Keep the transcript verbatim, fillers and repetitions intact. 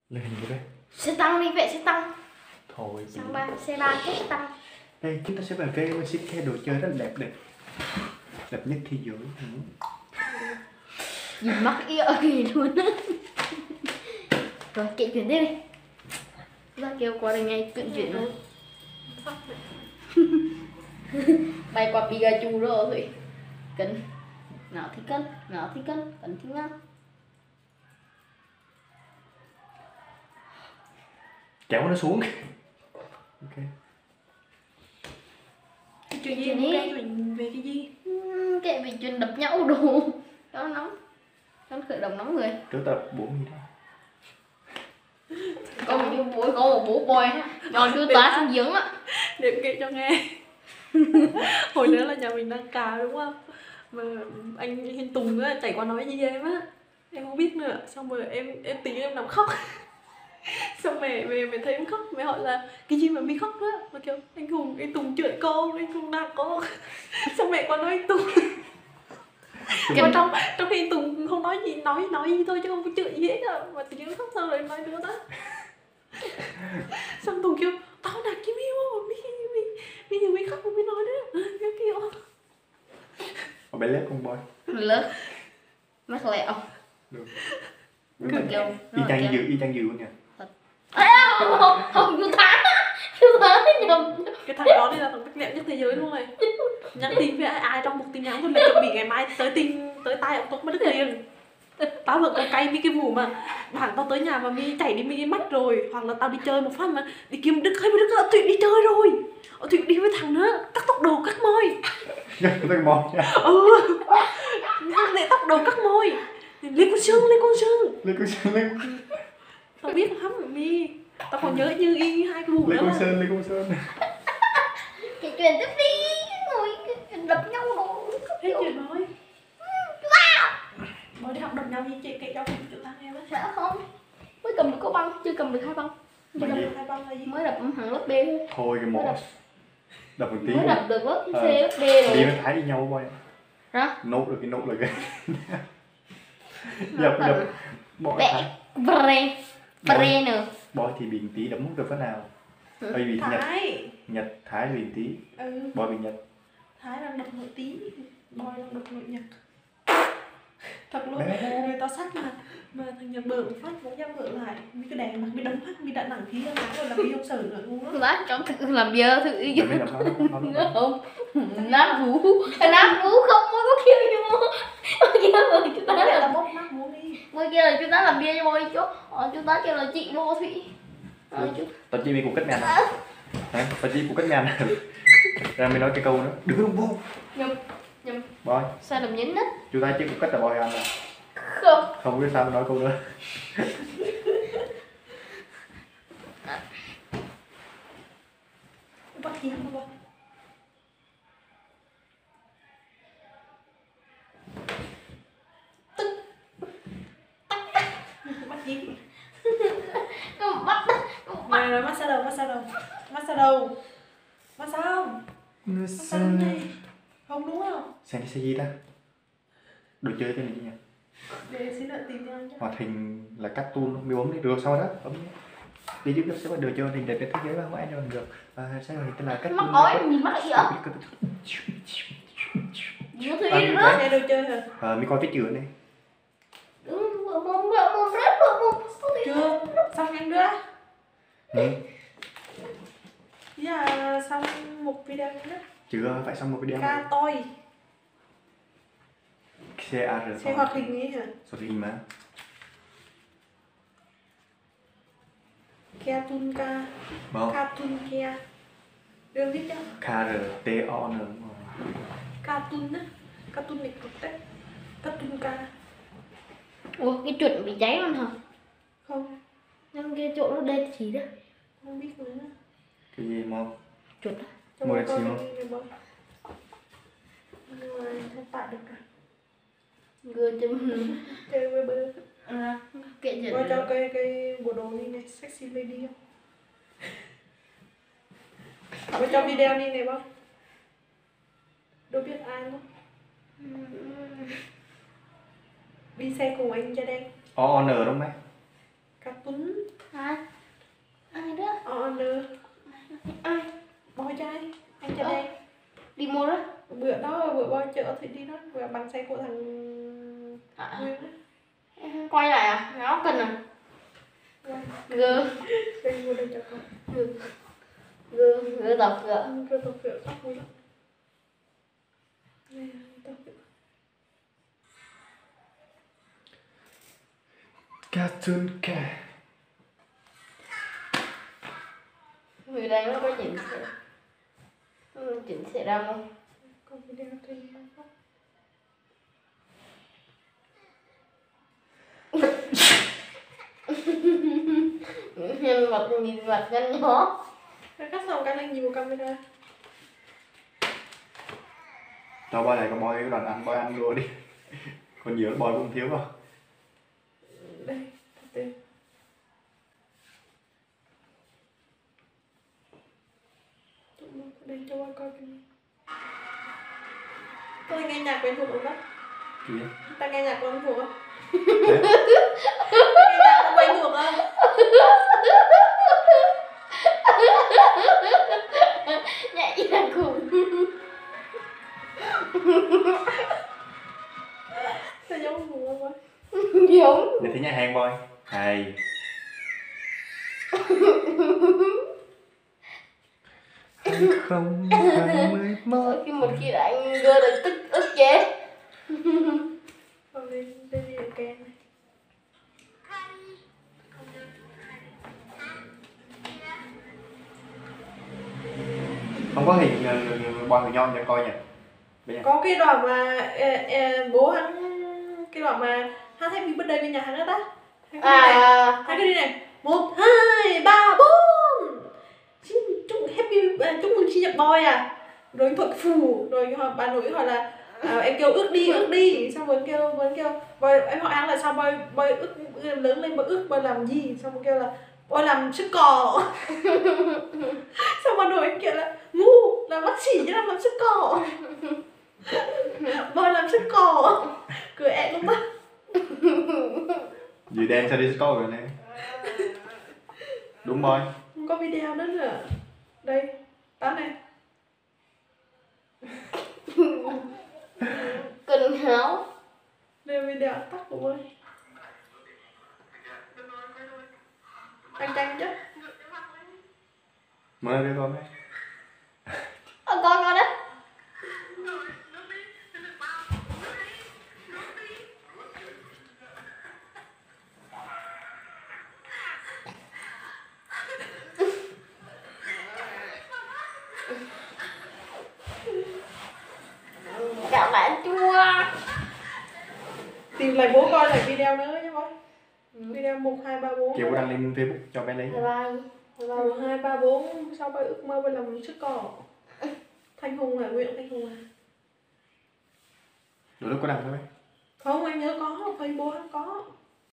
Lên hình cái đây. Xe tăng đi, vệ xe tăng. Thôi Sang ba, xe ba chết tăng. đây chúng ta sẽ vào cái ship cái đồ chơi rất là đẹp đẹp đẹp nhất thế giới. Nhìn mắc yêu kì luôn á. Rồi kệ chuyển tiếp đi. Ra kêu qua đây ngay cận chuyển luôn. Bay qua Pikachu rồi. Cân. Nào thì cân, nào thì cân, cân thì ngang. Kéo nó xuống. Ok. Cái chuyện gì muốn kể chuyện về cái gì? Uhm, kệ về chuyện đập nhau đồ. Cho nó nóng. Cho nó khởi động nóng người. Trước tập bốn gì đó. Có một bố, có một bố boy cho chú tá xuống giếng á. Để kể cho nghe. Hồi nữa là nhà mình đang cà đúng không? Mà anh Hiên Tùng á chạy qua nói gì em á, em không biết nữa. Xong rồi em em tí em nằm khóc. Xong mẹ về mẹ thấy em khóc, mẹ hỏi là cái gì mà mi khóc đó, mà kiểu anh Hùng anh Tùng chửi con, anh Tùng nạt con. Xong mẹ qua nói anh Tùng. Mà trong trong khi anh Tùng không nói gì, nói nói gì thôi chứ không có chửi gì hết à, mà tự nhiên khóc xong rồi nói đứa đó. Xong Tùng kêu tao nạt cái Miu, mi mi mi giờ mi khóc không biết nói nữa, cái kiểu. Ở bé lép con boy. Lớp mắc lẹo. Được. Cực kêu. Y chang dự y chang dự luôn nha. Không, không, chú tá. Chú tá nhầm. Cái thằng đó đi là thằng bách lẹo nhất thế giới luôn rồi. Nhắn tin với ai, ai trong một tin nhắn thôi là chuẩn bị ngày mai tới tin tới tai ông Túc mất đứt liền. Tao vẫn còn cay mi cái vụ mà bạn tao tới nhà mà mi chảy đi mi mất rồi, hoặc là tao đi chơi một phát mà đi kiếm Đức hay Đức ở Thụy đi chơi rồi, ở Thụy đi với thằng nữa cắt tóc đầu cắt môi. Tóc môi nha. Ừ, để tóc đầu cắt môi, lấy con xương lấy con xương Lấy con sơn lấy con tao biết lắm mi, tao còn nhớ như y hai cái vụ lấy nữa con mà. sơn lấy con sơn. Kể chuyện tiếp đi. Ngồi đập nhau đồ. Hết chuyện rồi. Mới đi học đập nhau như chị kể cho chúng ta nghe với. Sẽ không. Mới cầm được có băng, chưa cầm được hai băng. Mới đập hai băng là gì? Mới đập hàng lớp B thôi. Thôi cái mỏ. Đập một tí. Mới đập được lớp C, Ờ. lớp D Đi rồi. mới thấy với nhau boy. Hả? Nốt được cái nốt là cái. Dập đập. Bỏ Bẹ. thái. Bre. Bre nữa. Boy thì bị tí đấm được phát nào. Ơi bị Nhật. Thái. Nhật Thái bị tí. Ừ. Boy bị Nhật. Thái đang đập nội tí, Boy đang đập nội Nhật. Thật luôn, Bé. người ta sắc mà mà thằng Nhật bự phát cũng dám bự lại, mi cái đèn mặt mi đấm phát mi đã nặng khí ra rồi là mi không sợ nữa luôn á. Lát trong thực làm bia thử Để mình làm nó nó không. Nát vú. Nát vú không mới có kêu cho mua. Mới kêu rồi chúng ta Nói là làm bốc mắt muốn đi. mới kêu là chúng ta làm bia cho bôi chú. Ờ, chúng ta kêu là chị Đô Thụy. Ờ, chú. tao chỉ bị cuộc cách ngàn này. Hả? Tao chỉ cuộc cách ngàn này. Ra mới nói cái câu nữa. Đừng có vô. Nhầm. Nhầm. Boy. Sai lầm nhấn đất. Chúng ta chỉ cuộc cách là boy ăn rồi. Không. Không biết sao mà nói câu nữa. Bắt gì không Boy? Tức. Tắc tắc. Bắt gì? Không bắt. Rồi rồi massage đầu, massage đầu. Massage đầu. Massage không? Massage này. Không đúng không? Xem cái gì ta? Đồ chơi cái này nhỉ? Để xin đợi tìm nhau nhé. Hoạt hình là cắt tool, mi bấm đi được sau đó bấm đi giúp sẽ bắt đồ chơi hình đẹp nhất thế giới không ai cho mình được. Và sao hình tên là cắt Mắc tool. ói nhìn mắc gì vậy? Nhớ Thụy À, nữa. Xe đồ chơi hả? Ờ, mi coi cái chữ này. Ừ, mồm mồm mồm rất mồm. Chưa, xong em nữa. Ừ. Giờ xong một video nữa. Chưa phải xong một video. Ca tôi. C A R. Xe hoạt hình ấy hả? Hoạt hình mà. Cartoon ca. Vâng. Cartoon kia. Đừng biết chưa? K R T O N. Cartoon á. Cartoon này cực đấy. Cartoon ca. Ủa cái chuột bị cháy luôn hả? Không, Nhưng cái chỗ nó đen chỉ đó. không biết nữa. Cái gì mà Chuột đó. Cho Mua bố được coi gì cái không? đi này bố. Nhưng mà không tải được rồi. Gưa chấm. Chơi với bơ. À, kệ chuyện. Coi cho cái cái bộ đồ đi này, sexy lady không? Coi cho video đi này bố. Đâu biết ai không? Đi xe cùng anh cho đen. O N đúng không? Cartoon. chợ Thủy đi đó, và bằng xe của thằng À, Nguyên đó. quay lại à? Nó cần à? Quay. Gơ. Đây vô đây cho con. Gơ. Gơ. Gơ đọc gỡ. Ừ, rồi tập rượu khóc vui lắm. Đây, tập rượu. Cartoon cat. Người đây nó có chuyện xảy ừ, chuyện xảy ra không? Còn video trên đó khóc. Nhân vật nhìn mặt nhân nhỏ. Cái cắt xong cái lên nhìn vào camera. Cho boy này con boy cái đoạn ăn boy ăn luôn đi. Còn nhiều boy cũng thiếu vào. Đây, thật tiền. Đây cho boy coi cái này. Tôi nghe nhạc quen thuộc không đó? Gì vậy? Ta nghe nhạc quen thuộc không? Thế? Nghe nhạc có quen thuộc không? Nhảy ra cùng. Sao giống cùng không boy? Giống. Để thấy nhà hàng boy. Hay. Anh không cần mới mất. Khi một khi đã anh gơ được tức ức chế. Còn đây, đây đi ở kèn này. Không có hình uh, boy người nhon cho coi nhỉ. Bây giờ. Có cái đoạn mà e, e, bố hắn, cái đoạn mà hắn happy birthday bên nhà hắn đó ta. Hai cái đi này, À, hai cái đi này. Một, hai, ba, bốn. Xin chúc happy, à, chúc mừng sinh nhật boy à. Rồi thuật phù, rồi họ- bà nội hỏi là à, em kêu ước đi, ước đi. Xong rồi kêu, vẫn kêu boy, em hỏi hắn là sao boy, boy ước lớn lên boy ước boy làm gì. Xong rồi kêu là boy làm sức cò. Xong bà nội em kêu là ngu, là bác sĩ chứ làm làm sức cò. Boy làm sức cò. Cười ẹn luôn á. Gì đen sao đi score rồi nè. Đúng boy. Không có video nữa nữa. Đây, tao này. cần háo. Đây là video tắt của boy. Anh canh chứ. Mở ra con đấy. Ờ, coi coi đấy. Cạo lại chua. Tìm lại bố coi lại video nữa chứ boy. Video một, hai, ba, bốn. Kêu cô đăng lên Facebook cho bé lấy. Bye bye. Bye bye. một, hai, ba, bốn. Sau boy ước mơ boy làm sức cò. Thanh Hùng à, Nguyễn Thanh Hùng à. Đôi lúc có đăng thôi.